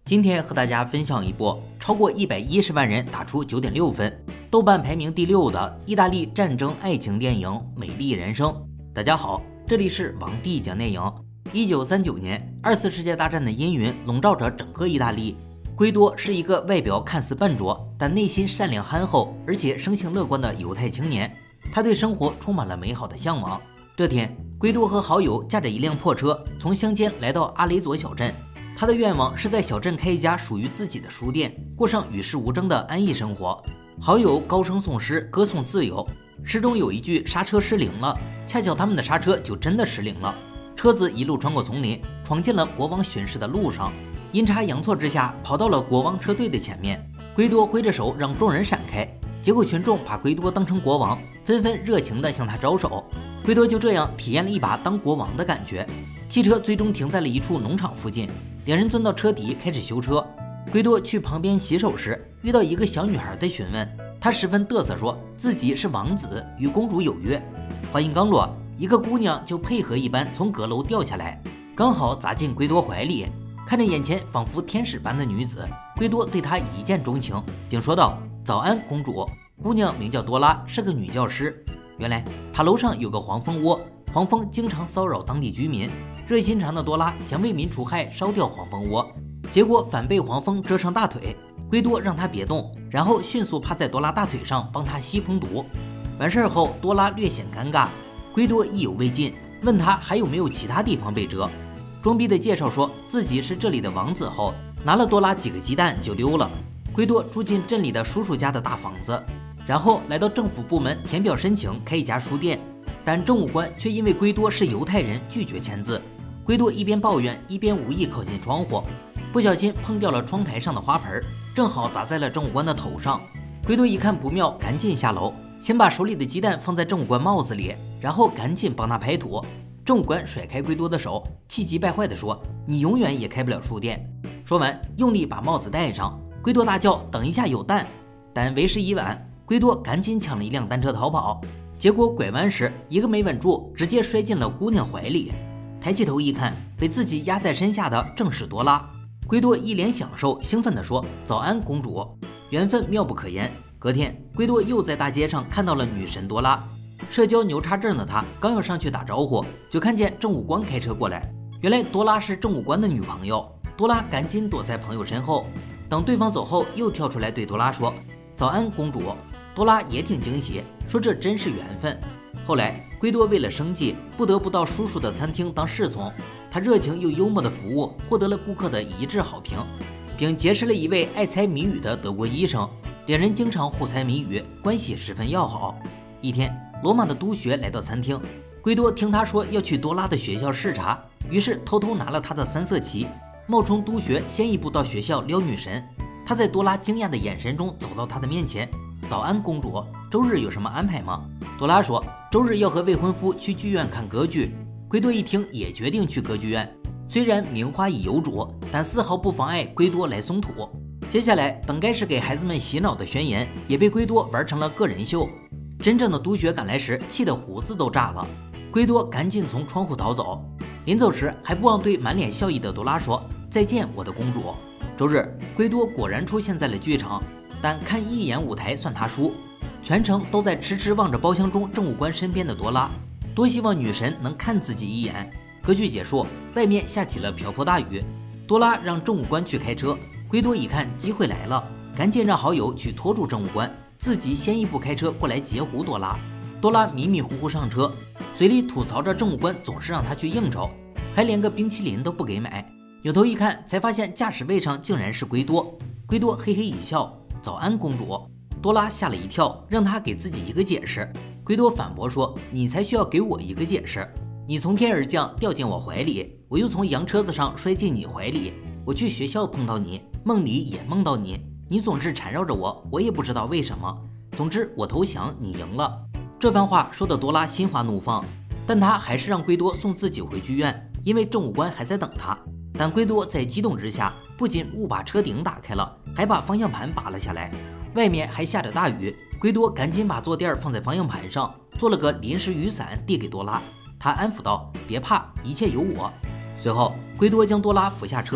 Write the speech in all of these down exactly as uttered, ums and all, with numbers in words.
今天和大家分享一部超过一百一十万人打出九点六分，豆瓣排名第六的意大利战争爱情电影《美丽人生》。大家好，这里是王帝讲电影。一九三九年，二次世界大战的阴云笼罩着整个意大利。圭多是一个外表看似笨拙，但内心善良憨厚，而且生性乐观的犹太青年。他对生活充满了美好的向往。这天，圭多和好友驾着一辆破车，从乡间来到阿雷佐小镇。他的愿望是在小镇开一家属于自己的书店，过上与世无争的安逸生活。好友高声诵诗，歌颂自由。诗中有一句刹车失灵了，恰巧他们的刹车就真的失灵了。车子一路穿过丛林，闯进了国王巡视的路上，阴差阳错之下跑到了国王车队的前面。圭多挥着手让众人闪开，结果群众把圭多当成国王，纷纷热情地向他招手。圭多就这样体验了一把当国王的感觉。汽车最终停在了一处农场附近，两人钻到车底开始修车。圭多去旁边洗手时，遇到一个小女孩在询问，他十分嘚瑟，说自己是王子，与公主有约。话音刚落，一个姑娘就配合一般从阁楼掉下来，刚好砸进圭多怀里。看着眼前仿佛天使般的女子，圭多对她一见钟情，并说道：“早安，公主。”姑娘名叫多拉，是个女教师。原来塔楼上有个黄蜂窝，黄蜂经常骚扰当地居民。热心肠的多拉想为民除害，烧掉黄蜂窝，结果反被黄蜂蛰伤大腿。圭多让他别动，然后迅速趴在多拉大腿上帮他吸蜂毒。完事后，多拉略显尴尬，圭多意犹未尽，问他还有没有其他地方被蛰。装逼的介绍说自己是这里的王子后，拿了多拉几个鸡蛋就溜了。圭多住进镇里的叔叔家的大房子，然后来到政府部门填表申请开一家书店，但政务官却因为圭多是犹太人拒绝签字。圭多一边抱怨，一边无意靠近窗户，不小心碰掉了窗台上的花盆，正好砸在了政务官的头上。圭多一看不妙，赶紧下楼，先把手里的鸡蛋放在政务官帽子里，然后赶紧帮他拍土。政务官甩开圭多的手，气急败坏地说：“你永远也开不了书店。”说完，用力把帽子戴上。圭多大叫：“等一下，有蛋！”但为时已晚，圭多赶紧抢了一辆单车逃跑，结果拐弯时一个没稳住，直接摔进了姑娘怀里。抬起头一看，被自己压在身下的正是多拉。圭多一脸享受，兴奋地说：“早安，公主！”缘分妙不可言。隔天，圭多又在大街上看到了女神多拉。社交牛叉症的他刚要上去打招呼，就看见政务官开车过来。原来多拉是政务官的女朋友。多拉赶紧躲在朋友身后，等对方走后，又跳出来对多拉说：“早安，公主！”多拉也挺惊喜，说这真是缘分。后来，圭多为了生计，不得不到叔叔的餐厅当侍从。他热情又幽默的服务，获得了顾客的一致好评，并结识了一位爱猜谜语的德国医生。两人经常互猜谜语，关系十分要好。一天，罗马的督学来到餐厅，圭多听他说要去多拉的学校视察，于是偷偷拿了他的三色旗，冒充督学先一步到学校撩女神。他在多拉惊讶的眼神中走到她的面前：“早安，公主，周日有什么安排吗？”多拉说：“周日要和未婚夫去剧院看歌剧。”圭多一听也决定去歌剧院，虽然名花已有主，但丝毫不妨碍圭多来松土。接下来本该是给孩子们洗脑的宣言，也被圭多玩成了个人秀。真正的督学赶来时，气得胡子都炸了。圭多赶紧从窗户逃走，临走时还不忘对满脸笑意的多拉说：“再见，我的公主。”周日，圭多果然出现在了剧场，但看一眼舞台算他输，全程都在痴痴望着包厢中政务官身边的多拉，多希望女神能看自己一眼。歌剧结束，外面下起了瓢泼大雨，多拉让政务官去开车。圭多一看机会来了，赶紧让好友去拖住政务官，自己先一步开车过来截胡多拉。多拉迷迷糊糊上车，嘴里吐槽着政务官总是让他去应酬，还连个冰淇淋都不给买。扭头一看，才发现驾驶位上竟然是圭多。圭多嘿嘿一笑：“早安，公主。”多拉吓了一跳，让他给自己一个解释。圭多反驳说：“你才需要给我一个解释，你从天而降掉进我怀里，我又从洋车子上摔进你怀里，我去学校碰到你，梦里也梦到你，你总是缠绕着我，我也不知道为什么。总之我投降，你赢了。”这番话说的多拉心花怒放，但他还是让圭多送自己回剧院，因为政务官还在等他。但圭多在激动之下，不仅误把车顶打开了，还把方向盘拔了下来。外面还下着大雨，圭多赶紧把坐垫放在方向盘上，做了个临时雨伞递给多拉。他安抚道：“别怕，一切有我。”随后，圭多将多拉扶下车，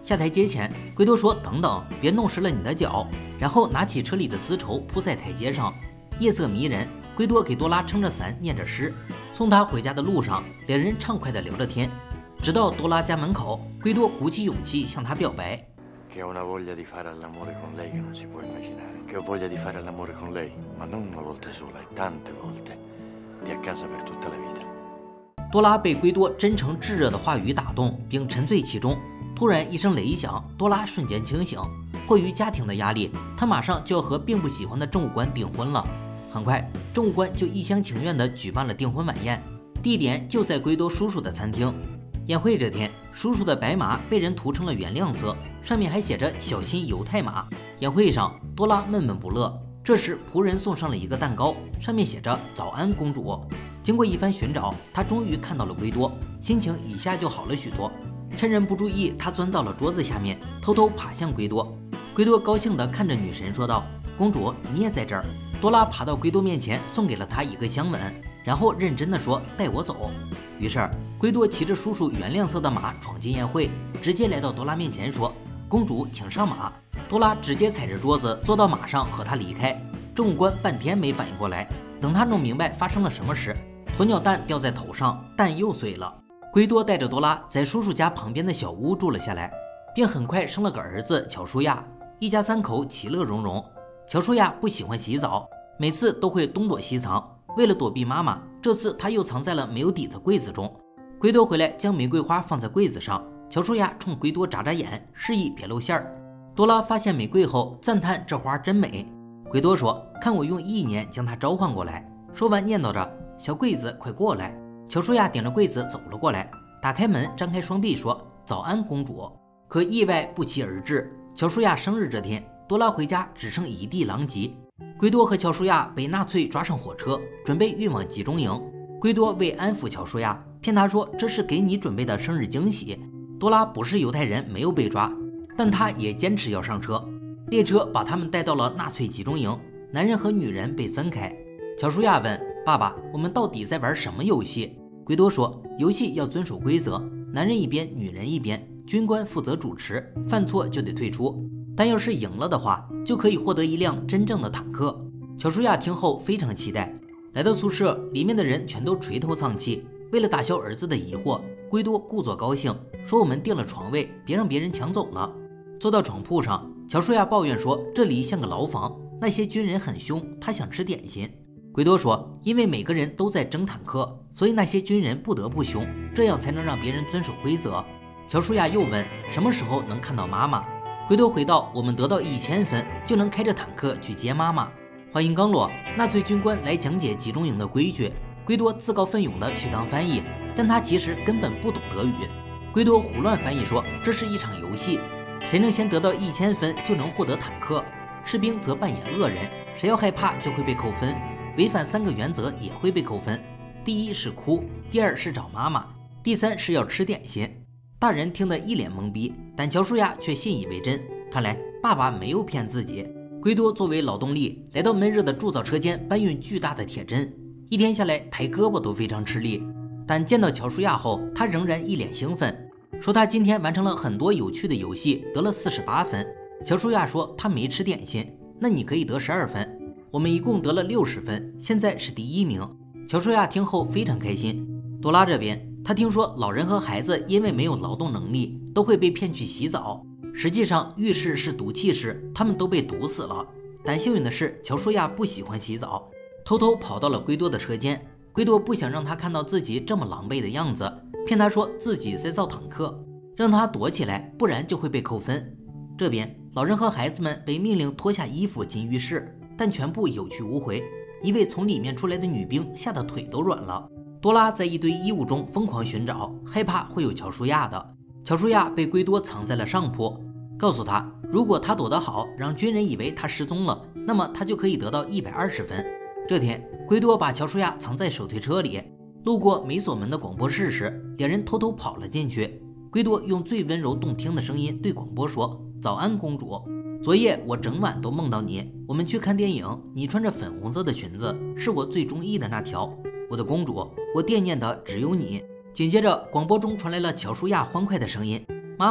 下台阶前，圭多说：“等等，别弄湿了你的脚。”然后拿起车里的丝绸铺在台阶上。夜色迷人，圭多给多拉撑着伞，念着诗。送她回家的路上，两人畅快地聊着天。直到多拉家门口，圭多鼓起勇气向她表白。 Che ho una voglia di fare l'amore con lei che non si può immaginare. Che ho voglia di fare l'amore con lei, ma non una volta sola, e tante volte. Di a casa per tutta la vita. 多拉被圭多真诚炙热的话语打动，并沉醉其中。突然一声雷响，多拉瞬间清醒。迫于家庭的压力，他马上就要和并不喜欢的政务官订婚了。很快，政务官就一厢情愿地举办了订婚晚宴，地点就在圭多叔叔的餐厅。宴会这天，叔叔的白马被人涂成了原亮色，上面还写着“小心犹太马”。宴会上，多拉闷闷不乐。这时，仆人送上了一个蛋糕，上面写着“早安，公主”。经过一番寻找，他终于看到了圭多，心情一下就好了许多。趁人不注意，他钻到了桌子下面，偷偷爬向圭多。圭多高兴地看着女神说道：“公主，你也在这儿。”多拉爬到圭多面前，送给了他一个香吻，然后认真地说：“带我走。”于是，圭多骑着叔叔原亮色的马闯进宴会，直接来到多拉面前说：“公主，请上马。”多拉直接踩着桌子坐到马上和他离开。政务官半天没反应过来，等他弄明白发生了什么时，鸵鸟蛋掉在头上，蛋又碎了。圭多带着多拉在叔叔家旁边的小屋住了下来，并很快生了个儿子乔舒亚，一家三口其乐融融。乔舒亚不喜欢洗澡，每次都会东躲西藏。为了躲避妈妈，这次他又藏在了没有底的柜子中。圭多回来将玫瑰花放在柜子上，乔舒亚冲圭多眨眨眼，示意别露馅儿。多拉发现玫瑰后赞叹这花真美。圭多说：“看我用意念将它召唤过来。”说完念叨着：“小柜子，快过来。”乔舒亚顶着柜子走了过来，打开门，张开双臂说：“早安，公主。”可意外不期而至，乔舒亚生日这天，多拉回家只剩一地狼藉。圭多和乔舒亚被纳粹抓上火车，准备运往集中营。圭多为安抚乔舒亚，骗他说这是给你准备的生日惊喜。多拉不是犹太人，没有被抓，但他也坚持要上车。列车把他们带到了纳粹集中营，男人和女人被分开。乔舒亚问爸爸：“我们到底在玩什么游戏？”圭多说：“游戏要遵守规则，男人一边，女人一边，军官负责主持，犯错就得退出。但要是赢了的话，就可以获得一辆真正的坦克。”乔舒亚听后非常期待。来到宿舍，里面的人全都垂头丧气。为了打消儿子的疑惑，圭多故作高兴说：“我们订了床位，别让别人抢走了。”坐到床铺上，乔舒亚抱怨说：“这里像个牢房，那些军人很凶，他想吃点心。”圭多说：“因为每个人都在争坦克，所以那些军人不得不凶，这样才能让别人遵守规则。”乔舒亚又问：“什么时候能看到妈妈？”圭多回道：“我们得到一千分，就能开着坦克去接妈妈。”话音刚落，纳粹军官来讲解集中营的规矩，圭多自告奋勇地去当翻译，但他其实根本不懂德语。圭多胡乱翻译说：“这是一场游戏，谁能先得到一千分就能获得坦克。士兵则扮演恶人，谁要害怕就会被扣分。违反三个原则也会被扣分，第一是哭，第二是找妈妈，第三是要吃点心。”大人听得一脸懵逼，但乔舒亚却信以为真。看来爸爸没有骗自己。圭多作为劳动力，来到闷热的铸造车间搬运巨大的铁针，一天下来抬胳膊都非常吃力。但见到乔舒亚后，他仍然一脸兴奋，说他今天完成了很多有趣的游戏，得了四十八分。乔舒亚说他没吃点心，那你可以得十二分。我们一共得了六十分，现在是第一名。乔舒亚听后非常开心。多拉这边，他听说老人和孩子因为没有劳动能力，都会被骗去洗澡。实际上浴室是毒气室，他们都被毒死了。但幸运的是，乔舒亚不喜欢洗澡，偷偷跑到了圭多的车间。圭多不想让他看到自己这么狼狈的样子，骗他说自己在造坦克，让他躲起来，不然就会被扣分。这边老人和孩子们被命令脱下衣服进浴室，但全部有去无回。一位从里面出来的女兵吓得腿都软了。多拉在一堆衣物中疯狂寻找，害怕会有乔舒亚的。乔舒亚被圭多藏在了上铺，告诉他如果他躲得好，让军人以为他失踪了，那么他就可以得到一百二十分。这天，圭多把乔舒亚藏在手推车里，路过没锁门的广播室时，两人偷偷跑了进去。圭多用最温柔动听的声音对广播说：“早安，公主。昨夜我整晚都梦到你，我们去看电影，你穿着粉红色的裙子，是我最中意的那条。我的公主，我惦念的只有你。”紧接着，广播中传来了乔舒亚欢快的声音：“妈妈，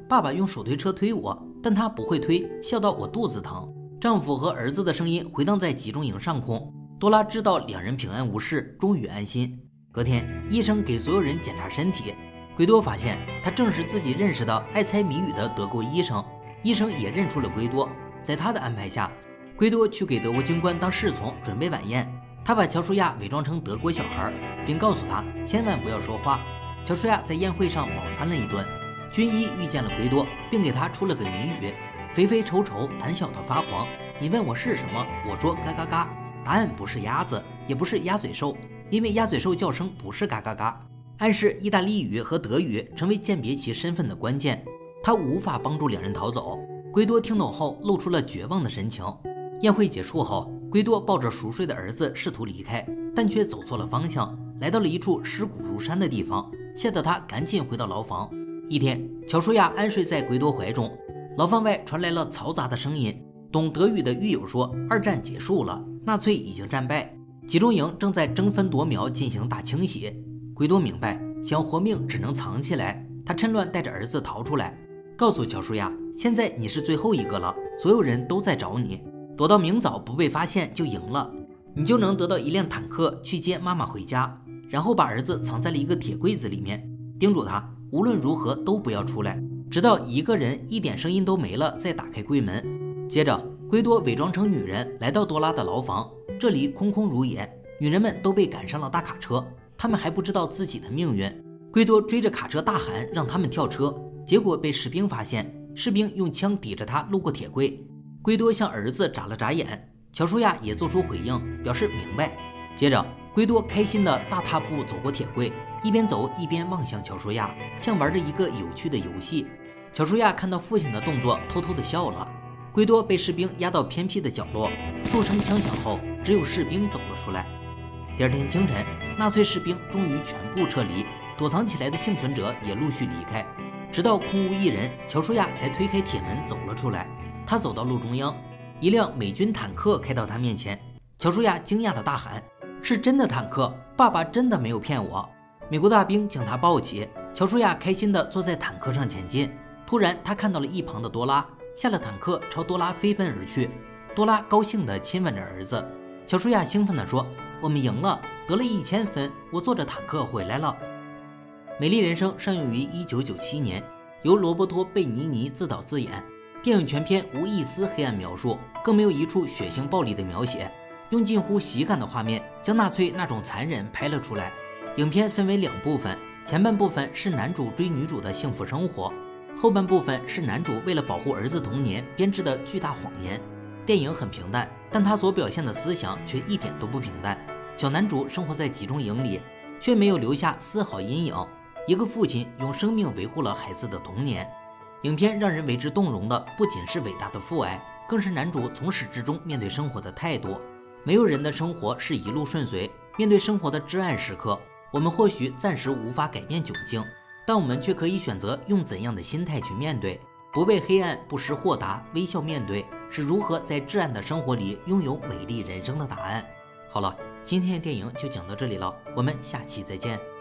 爸爸用手推车推我，但他不会推，笑到我肚子疼。丈夫和儿子的声音回荡在集中营上空。多拉知道两人平安无事，终于安心。隔天，医生给所有人检查身体。圭多发现他正是自己认识的爱猜谜语的德国医生，医生也认出了圭多。在他的安排下，圭多去给德国军官当侍从，准备晚宴。他把乔舒亚伪装成德国小孩，并告诉他千万不要说话。乔舒亚在宴会上饱餐了一顿。军医遇见了圭多，并给他出了个谜语：肥肥丑丑，胆小的发黄。你问我是什么，我说嘎嘎嘎。答案不是鸭子，也不是鸭嘴兽，因为鸭嘴兽叫声不是嘎嘎嘎，暗示意大利语和德语成为鉴别其身份的关键。他无法帮助两人逃走。圭多听懂后露出了绝望的神情。宴会结束后，圭多抱着熟睡的儿子试图离开，但却走错了方向，来到了一处尸骨如山的地方，吓得他赶紧回到牢房。一天，乔舒亚安睡在圭多怀中，牢房外传来了嘈杂的声音。懂德语的狱友说，二战结束了，纳粹已经战败，集中营正在争分夺秒进行大清洗。圭多明白，想活命只能藏起来，他趁乱带着儿子逃出来，告诉乔舒亚，现在你是最后一个了，所有人都在找你，躲到明早不被发现就赢了，你就能得到一辆坦克去接妈妈回家。然后把儿子藏在了一个铁柜子里面，叮嘱他无论如何都不要出来，直到一个人一点声音都没了再打开柜门。接着，圭多伪装成女人来到多拉的牢房，这里空空如也，女人们都被赶上了大卡车，她们还不知道自己的命运。圭多追着卡车大喊让他们跳车，结果被士兵发现，士兵用枪抵着他路过铁柜。圭多向儿子眨了眨眼，乔舒亚也做出回应，表示明白。接着，圭多开心地大踏步走过铁柜，一边走一边望向乔舒亚，像玩着一个有趣的游戏。乔舒亚看到父亲的动作，偷偷地笑了。圭多被士兵押到偏僻的角落，数声枪响后，只有士兵走了出来。第二天清晨，纳粹士兵终于全部撤离，躲藏起来的幸存者也陆续离开，直到空无一人，乔舒亚才推开铁门走了出来。他走到路中央，一辆美军坦克开到他面前，乔舒亚惊讶地大喊：“是真的坦克！爸爸真的没有骗我！”美国大兵将他抱起，乔舒亚开心地坐在坦克上前进。突然，他看到了一旁的多拉。下了坦克，朝多拉飞奔而去。多拉高兴地亲吻着儿子。乔舒亚兴奋地说：“我们赢了，得了一千分，我坐着坦克回来了。”《美丽人生》上映于一九九七年，由罗伯托·贝尼尼自导自演。电影全片无一丝黑暗描述，更没有一处血腥暴力的描写，用近乎喜感的画面将纳粹那种残忍拍了出来。影片分为两部分，前半部分是男主追女主的幸福生活。后半部分是男主为了保护儿子童年编织的巨大谎言。电影很平淡，但他所表现的思想却一点都不平淡。小男主生活在集中营里，却没有留下丝毫阴影。一个父亲用生命维护了孩子的童年。影片让人为之动容的不仅是伟大的父爱，更是男主从始至终面对生活的态度。没有人的生活是一路顺遂，面对生活的至暗时刻，我们或许暂时无法改变窘境，但我们却可以选择用怎样的心态去面对，不畏黑暗，不失豁达，微笑面对，是如何在至暗的生活里拥有美丽人生的答案。好了，今天的电影就讲到这里了，我们下期再见。